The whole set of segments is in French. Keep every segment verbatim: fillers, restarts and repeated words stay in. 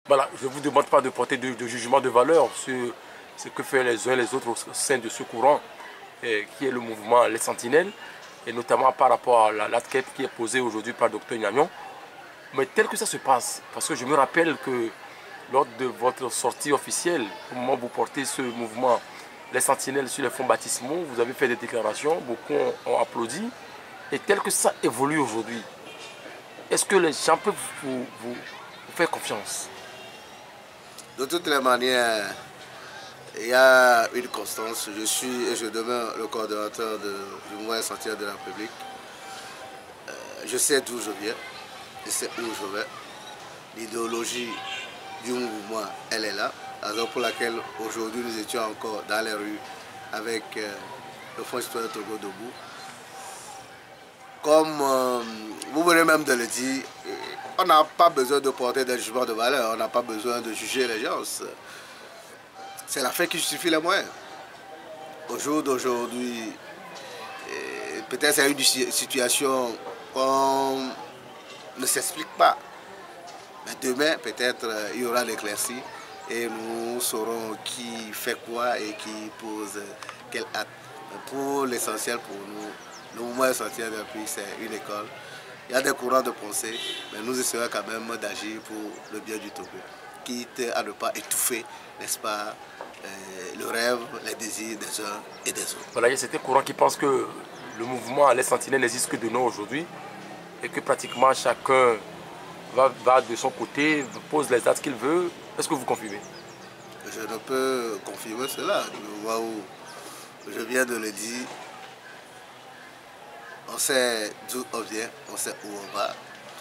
Voilà, je ne vous demande pas de porter de, de jugement de valeur sur ce que font les uns et les autres au sein de ce courant eh, qui est le mouvement Les Sentinelles, et notamment par rapport à la, la quête qui est posée aujourd'hui par le docteur Gnagnon. Mais tel que ça se passe, parce que je me rappelle que lors de votre sortie officielle, au moment où vous portez ce mouvement Les Sentinelles sur les fonds baptismaux, vous avez fait des déclarations, beaucoup ont, ont applaudi, et tel que ça évolue aujourd'hui, est-ce que les gens peuvent vous, vous, vous faire confiance? De toutes les manières, il y a une constance. Je suis et je demeure le coordonnateur de, du mouvement Sentinelles de la République. Euh, je sais d'où je viens, je sais où je vais. L'idéologie du mouvement, elle est là. Raison pour laquelle aujourd'hui nous étions encore dans les rues avec euh, le Front citoyen Togo debout. Comme euh, vous venez même de le dire, on n'a pas besoin de porter des jugements de valeur, on n'a pas besoin de juger les gens. C'est la fin qui justifie les moyens. Au jour d'aujourd'hui, peut-être c'est une situation qu'on ne s'explique pas. Mais demain, peut-être il y aura l'éclaircie et nous saurons qui fait quoi et qui pose quel acte. Pour l'essentiel, pour nous, le mouvement essentiel de la République, c'est une école. Il y a des courants de pensée, mais nous essayons quand même d'agir pour le bien du Togo, quitte à ne pas étouffer, n'est-ce pas, euh, le rêve, les désirs des uns et des autres. Voilà, il y a certains courants qui pensent que le mouvement Les Sentinelles n'existe que de nom aujourd'hui et que pratiquement chacun va, va de son côté, pose les actes qu'il veut. Est-ce que vous confirmez? Je ne peux confirmer cela. Du moment où je viens de le dire, on sait d'où on vient, on sait où on va.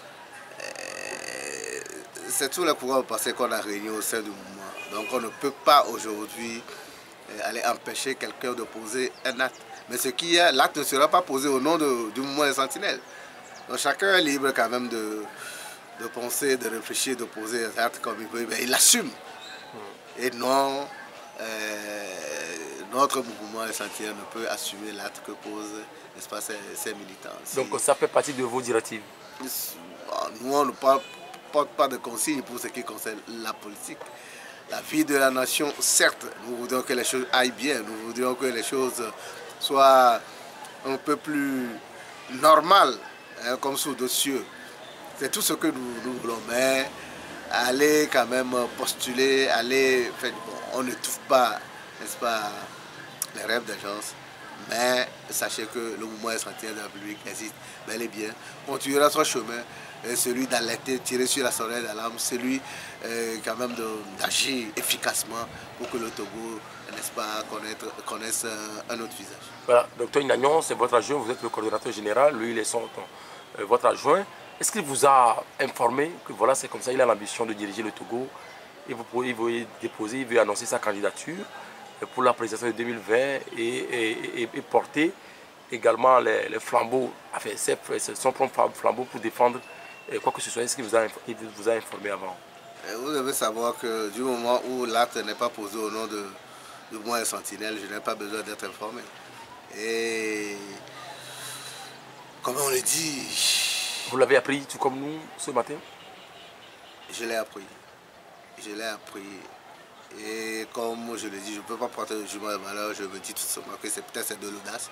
C'est tout le courant passé qu'on a réuni au sein du mouvement. Donc on ne peut pas aujourd'hui aller empêcher quelqu'un de poser un acte. Mais ce qui est, l'acte ne sera pas posé au nom de, du mouvement des Sentinelles. Donc chacun est libre quand même de, de penser, de réfléchir, de poser un acte comme il veut. Mais il l'assume. Et non, euh, notre mouvement des Sentinelles ne peut assumer l'acte que posent, n'est-ce pas, ses, ses militants. Donc ça fait partie de vos directives? Nous, on ne porte pas de consignes pour ce qui concerne la politique. La vie de la nation, certes, nous voudrions que les choses aillent bien, nous voudrions que les choses soient un peu plus normales, hein, comme sous d'autres cieux. C'est tout ce que nous, nous voulons, mais aller quand même postuler, aller faire, bon, on ne trouve pas, n'est-ce pas, les rêves des gens, mais sachez que le mouvement essentiel de la République existe bel et bien, continuera son chemin, celui d'alerter, tirer sur la sonnette d'alarme, celui euh, quand même d'agir efficacement pour que le Togo, n'est-ce pas, connaître, connaisse un, un autre visage. Voilà, docteur Gnagnon, c'est votre adjoint, vous êtes le coordonnateur général, lui il est son, euh, votre adjoint. Est-ce qu'il vous a informé que voilà, c'est comme ça, il a l'ambition de diriger le Togo et vous pouvez, il veut déposer, il veut annoncer sa candidature pour la présidentielle de deux mille vingt et, et, et, et porter également les, les flambeaux, enfin, son propre flambeau pour défendre quoi que ce soit? Est-ce qu'il vous, vous a informé avant? Vous devez savoir que du moment où l'acte n'est pas posé au nom de, de moi et Sentinelle, je n'ai pas besoin d'être informé. Et comme on le dit... Vous l'avez appris tout comme nous ce matin? Je l'ai appris. Je l'ai appris. Et comme je le dis, je ne peux pas porter le jugement de valeur, je me dis tout simplement que c'est peut-être de l'audace.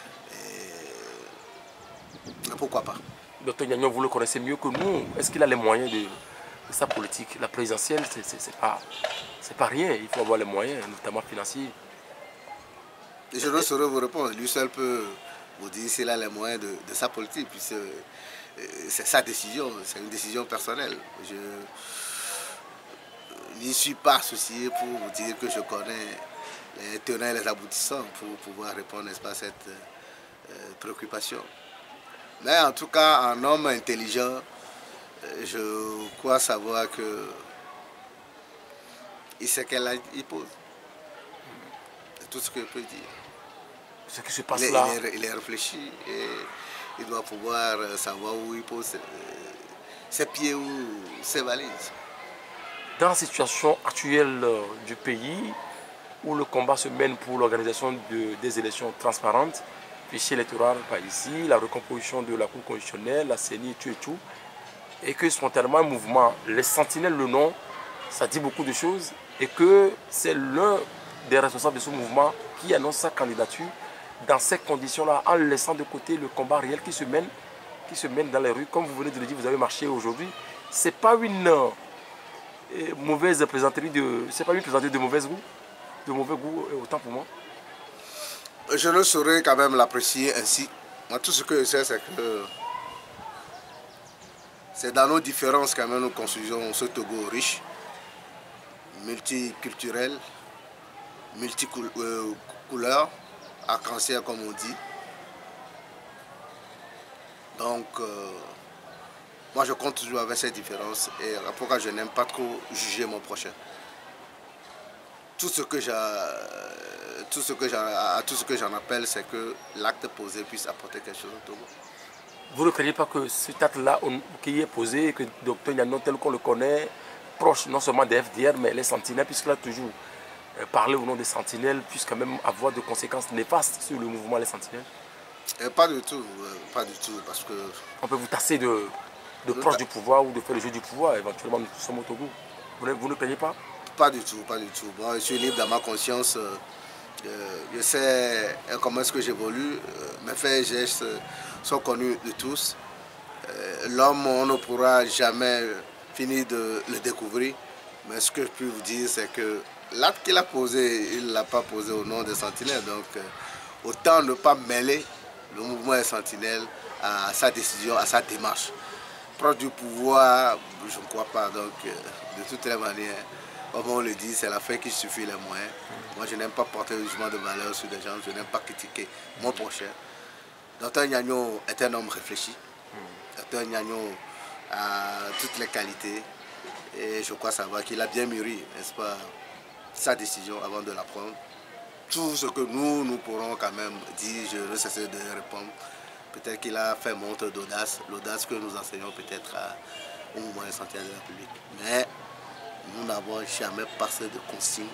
Et... pourquoi pas? Docteur Gnagnon, vous le connaissez mieux que nous. Est-ce qu'il a les moyens de, de sa politique? La présidentielle, c'est pas, pas rien. Il faut avoir les moyens, notamment financiers. Je ne saurais vous répondre. Lui seul peut vous dire s'il a les moyens de, de sa politique. Puisque c'est sa décision, c'est une décision personnelle. Je n'y suis pas associé pour vous dire que je connais les tenants et les aboutissants pour pouvoir répondre, n'est-ce pas, à cette euh, préoccupation. Mais en tout cas, un homme intelligent, je crois savoir que il sait quel âge il pose. C'est tout ce que je peux dire. Ce qui se passe il est, là. Il est, il est réfléchi et il doit pouvoir savoir où il pose ses, ses pieds ou ses valises. Dans la situation actuelle du pays, où le combat se mène pour l'organisation de, des élections transparentes, fichier électoral par ici, la recomposition de la Cour constitutionnelle, la C E N I, tout et tout, et que spontanément un mouvement, les Sentinelles, le nom, ça dit beaucoup de choses et que c'est l'un des responsables de ce mouvement qui annonce sa candidature dans ces conditions-là, en laissant de côté le combat réel qui se mène, qui se mène dans les rues. Comme vous venez de le dire, vous avez marché aujourd'hui. Ce n'est pas une euh, mauvaise plaisanterie de, c'est pas une plaisanterie de mauvaise goût, de mauvais goût, autant pour moi. Je ne saurais quand même l'apprécier ainsi. Moi, tout ce que je sais, c'est que c'est dans nos différences quand même nous construisons ce Togo riche, multiculturel, multicouleur, arc-en-ciel comme on dit. Donc, euh, moi je compte toujours avec ces différences et pourquoi je n'aime pas trop juger mon prochain. Tout ce que tout ce que à tout ce que j'en appelle, c'est que l'acte posé puisse apporter quelque chose au Togo. Vous ne craignez pas que cet acte-là qui est posé, que docteur Niano tel qu'on le connaît, proche non seulement des F D R, mais les sentinelles, puisqu'il a toujours parlé au nom des sentinelles, puisse quand même avoir de conséquences néfastes sur le mouvement Les Sentinelles? Et pas du tout, pas du tout, parce que... On peut vous tasser de, de proche du pouvoir ou de faire le jeu du pouvoir, éventuellement nous sommes au Togo. Vous ne, vous ne craignez pas? Pas du tout, pas du tout. Bon, je suis libre dans ma conscience, euh, je sais comment est-ce que j'évolue, euh, mes faits et gestes sont connus de tous. Euh, L'homme, on ne pourra jamais finir de le découvrir, mais ce que je peux vous dire, c'est que l'acte qu'il a posé, il ne l'a pas posé au nom des sentinelles, donc euh, autant ne pas mêler le mouvement des sentinelles à sa décision, à sa démarche. Proche du pouvoir, je ne crois pas, donc euh, de toutes les manières, comme on le dit, c'est la fin qui suffit les moyens. Moi, je n'aime pas porter le jugement de valeur sur des gens, je n'aime pas critiquer mon prochain. Docteur Niano est un homme réfléchi. Docteur Niano a toutes les qualités et je crois savoir qu'il a bien mûri, n'est-ce pas, sa décision avant de la prendre. Tout ce que nous, nous pourrons quand même dire, je ne cesserai de répondre. Peut-être qu'il a fait montre d'audace, l'audace que nous enseignons peut-être au mouvement des sentinelles de la République. Mais nous n'avons jamais passé de consigne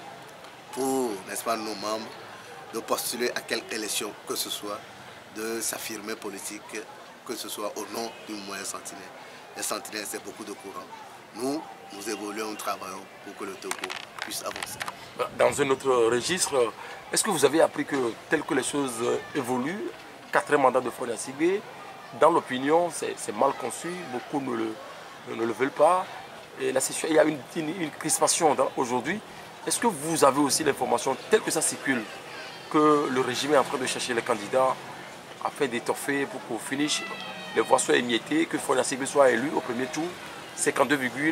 pour, n'est-ce pas, nos membres de postuler à quelque élection que ce soit, de s'affirmer politique, que ce soit au nom du mouvement des sentinelles. Les sentinelles, c'est beaucoup de courants. Nous, nous évoluons, nous travaillons pour que le Togo puisse avancer. Dans un autre registre, est-ce que vous avez appris que, tel que les choses évoluent, quatrième mandat de Fonia Sigué, dans l'opinion, c'est mal conçu, beaucoup ne le, ne le veulent pas. Et la situation, il y a une, une, une crispation aujourd'hui. Est-ce que vous avez aussi l'information, telle que ça circule, que le régime est en train de chercher les candidats afin d'étoffer pour qu'au finish, les voix soient émiettées, que Fonia Sigué soit élu au premier tour, cinquante-deux virgule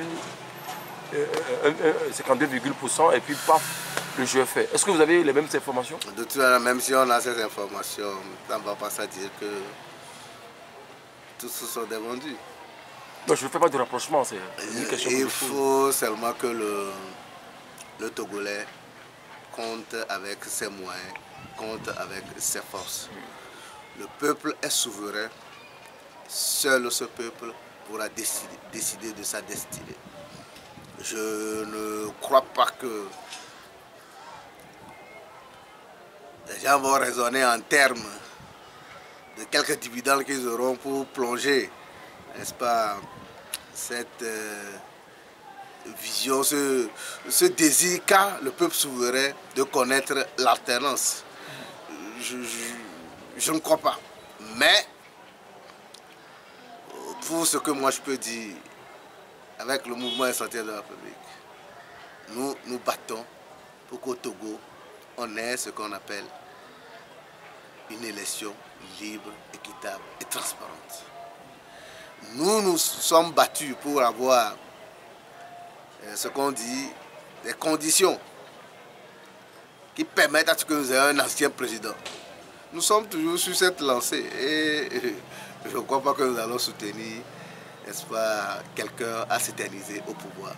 deux pour cent et puis paf, le jeu est fait. Est-ce que vous avez les mêmes informations? De toute manière, même si on a ces informations, on ne va pas ça dire que tous sont des vendus. Non, je ne fais pas de rapprochement, c'est une question. Il faut seulement que le, le Togolais compte avec ses moyens, compte avec ses forces. Le peuple est souverain, seul ce peuple pourra décider, décider de sa destinée. Je ne crois pas que les gens vont raisonner en termes de quelques dividendes qu'ils auront pour plonger, n'est-ce pas, cette euh, vision, ce, ce désir qu'a le peuple souverain de connaître l'alternance. Je, je, je ne crois pas. Mais, pour ce que moi je peux dire, avec le mouvement des sentinelles de la République, nous nous battons pour qu'au Togo, on ait ce qu'on appelle une élection libre, équitable et transparente. Nous nous sommes battus pour avoir ce qu'on dit, des conditions qui permettent à ce que nous ayons un ancien président. Nous sommes toujours sur cette lancée et je ne crois pas que nous allons soutenir, n'est-ce pas, quelqu'un à s'éterniser au pouvoir.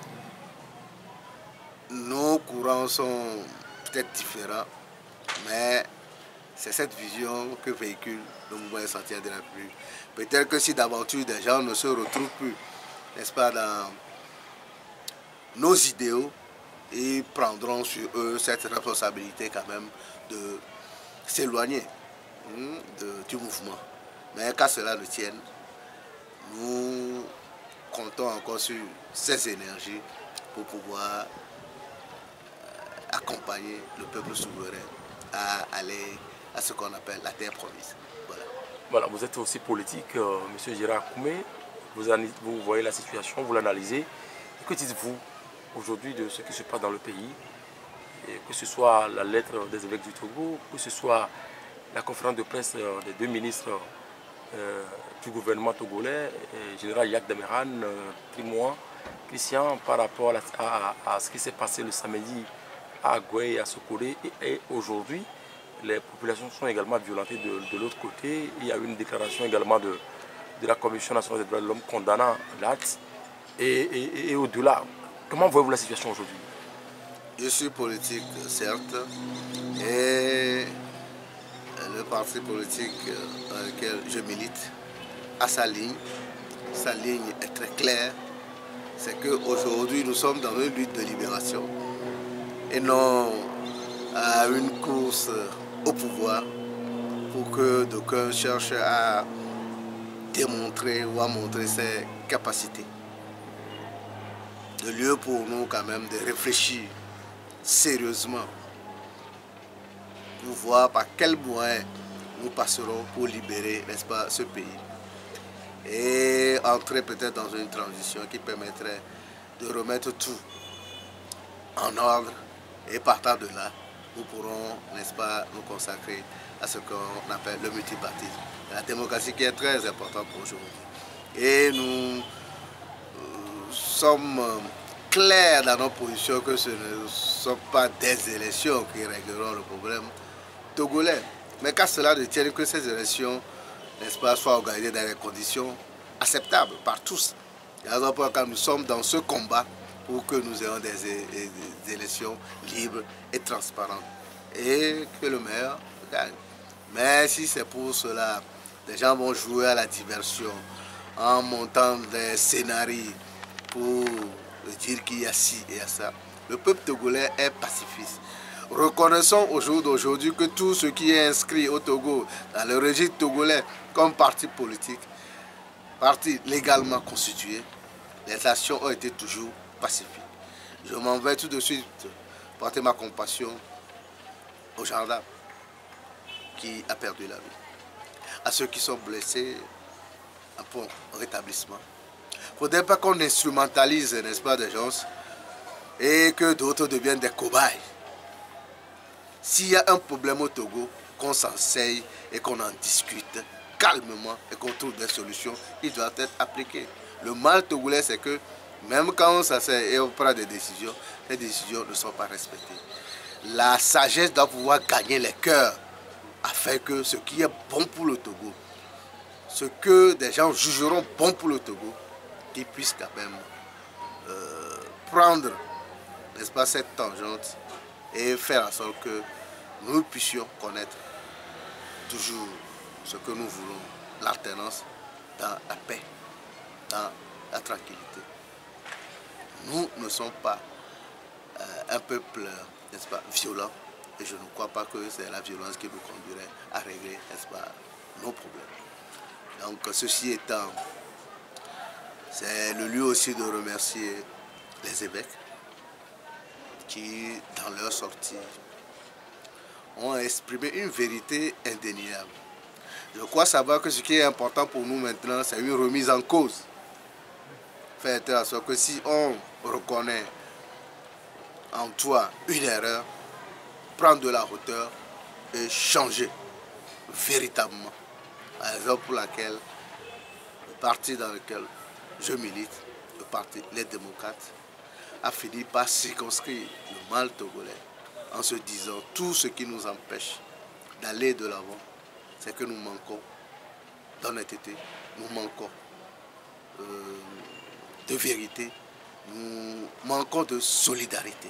Nos courants sont peut-être différents, mais c'est cette vision que véhicule le mouvement des sentinelles de la République. Peut-être que si d'aventure des gens ne se retrouvent plus, n'est-ce pas, dans nos idéaux, ils prendront sur eux cette responsabilité quand même de s'éloigner hein, du mouvement. Mais qu'à cela ne tienne, nous comptons encore sur ces énergies pour pouvoir accompagner le peuple souverain à aller à ce qu'on appelle la terre promise. Voilà. Voilà, vous êtes aussi politique, euh, M. Gérard Koumé. Vous, vous voyez la situation, vous l'analysez. Et que dites-vous aujourd'hui de ce qui se passe dans le pays? Et que ce soit la lettre des évêques du Togo, que ce soit la conférence de presse euh, des deux ministres euh, du gouvernement togolais, et général Yak Dameran, euh, Trimois, Christian, par rapport à, à, à ce qui s'est passé le samedi à Goué et à Sokolé. Et, et aujourd'hui, les populations sont également violentées de, de l'autre côté. Il y a eu une déclaration également de, de la Commission nationale des droits de l'homme condamnant l'acte. Et, et, et au-delà, comment voyez-vous la situation aujourd'hui? Je suis politique, certes, et le parti politique dans lequel je milite a sa ligne. Sa ligne est très claire. C'est qu'aujourd'hui, nous sommes dans une lutte de libération et non à une course au pouvoir pour que d'aucuns cherchent à démontrer ou à montrer ses capacités. De lieu pour nous quand même de réfléchir sérieusement pour voir par quels moyens nous passerons pour libérer, n'est-ce pas, ce pays et entrer peut-être dans une transition qui permettrait de remettre tout en ordre et partant de là, nous pourrons, n'est-ce pas, nous consacrer à ce qu'on appelle le multipartisme. La démocratie qui est très importante pour aujourd'hui. Et nous euh, sommes clairs dans nos positions que ce ne sont pas des élections qui régleront le problème togolais. Mais qu'à cela ne tienne que ces élections, n'est-ce pas, soient organisées dans des conditions acceptables par tous. Et alors, quand nous sommes dans ce combat pour que nous ayons des, des, des élections libres et transparentes et que le meilleur gagne. Mais si c'est pour cela, les gens vont jouer à la diversion en montant des scénarios pour dire qu'il y a ci et ça. Le peuple togolais est pacifiste. Reconnaissons au jour d'aujourd'hui que tout ce qui est inscrit au Togo, dans le registre togolais comme parti politique, parti légalement constitué, les actions ont été toujours pacifiques. Je m'en vais tout de suite porter ma compassion aux gendarmes qui a perdu la vie, à ceux qui sont blessés, un bon rétablissement. Il ne faudrait pas qu'on instrumentalise, n'est-ce pas, des gens et que d'autres deviennent des cobayes. S'il y a un problème au Togo, qu'on s'enseigne et qu'on en discute calmement et qu'on trouve des solutions, ils doivent être appliqués. Le mal togolais, c'est que même quand on s'assied et on prend des décisions, les décisions ne sont pas respectées. La sagesse doit pouvoir gagner les cœurs afin que ce qui est bon pour le Togo, ce que des gens jugeront bon pour le Togo, qu'ils puissent quand même euh, prendre, n'est-ce pas, cette tangente et faire en sorte que nous puissions connaître toujours ce que nous voulons, l'alternance dans la paix, dans la tranquillité. Nous ne sommes pas euh, un peuple, n'est-ce pas, violent, et je ne crois pas que c'est la violence qui nous conduirait à régler, n'est-ce pas, nos problèmes. Donc, ceci étant, c'est le lieu aussi de remercier les évêques qui, dans leur sortie, ont exprimé une vérité indéniable. Je crois savoir que ce qui est important pour nous maintenant, c'est une remise en cause. Faire en sorte que si on reconnaît en toi une erreur, prendre de la hauteur et changer véritablement. La raison pour laquelle le parti dans lequel je milite, le parti Les Démocrates, a fini par circonscrire le mal togolais en se disant tout ce qui nous empêche d'aller de l'avant, c'est que nous manquons d'honnêteté, nous manquons euh, de vérité, nous manquons de solidarité.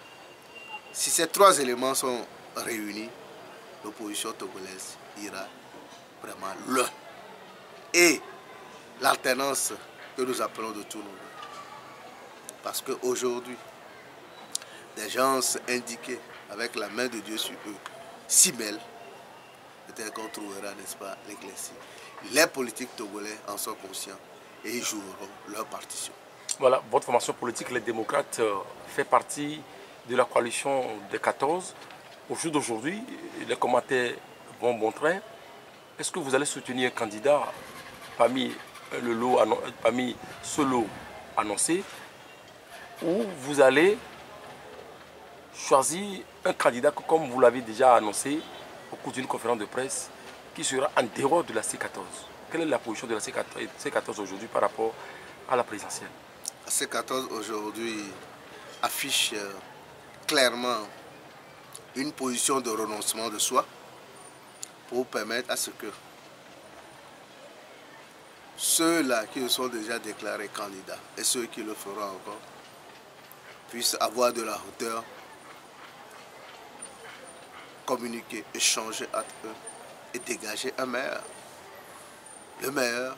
Si ces trois éléments sont réunis, l'opposition togolaise ira vraiment loin. Et l'alternance que nous appelons de tous nos jours. Parce qu'aujourd'hui, des gens indiqués avec la main de Dieu sur eux s'y mêlent, peut-être qu'on trouvera, n'est-ce pas, l'éclaircie. Les politiques togolais en sont conscients et ils joueront leur partition. Voilà, votre formation politique, les démocrates, euh, fait partie de la coalition des quatorze. Au jour d'aujourd'hui, les commentaires vont bon train. Est-ce que vous allez soutenir un candidat parmi, le lot, parmi ce lot annoncé, ou vous allez choisir un candidat que, comme vous l'avez déjà annoncé au cours d'une conférence de presse, qui sera en dehors de la C quatorze? Quelle est la position de la C quatorze aujourd'hui par rapport à la présidentielle? La C quatorze aujourd'hui affiche clairement une position de renoncement de soi pour permettre à ce que ceux-là qui sont déjà déclarés candidats et ceux qui le feront encore puissent avoir de la hauteur, communiquer, échanger entre eux et dégager un meilleur. Le meilleur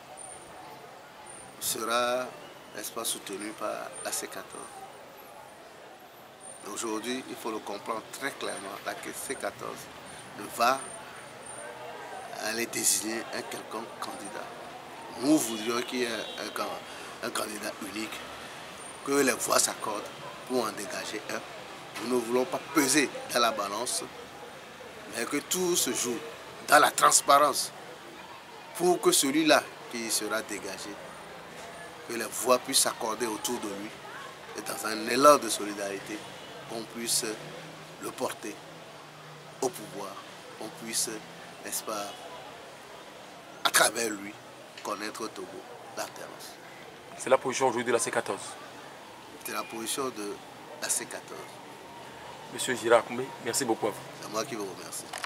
sera, n'est-ce pas, soutenu par la C quatorze. Aujourd'hui, il faut le comprendre très clairement, la C quatorze ne va aller désigner un quelconque candidat. Nous voudrions qu'il y ait un, un candidat unique, que les voix s'accordent pour en dégager un. Nous ne voulons pas peser dans la balance, mais que tout se joue dans la transparence pour que celui-là qui sera dégagé, que les voix puissent s'accorder autour de lui et dans un élan de solidarité, qu'on puisse le porter au pouvoir, qu'on puisse, n'est-ce pas, à travers lui, connaître au Togo l'alternance. C'est la position aujourd'hui de la C quatorze. C'est la position de la C quatorze. Monsieur Girard Koumé, merci beaucoup à vous. C'est moi qui vous remercie.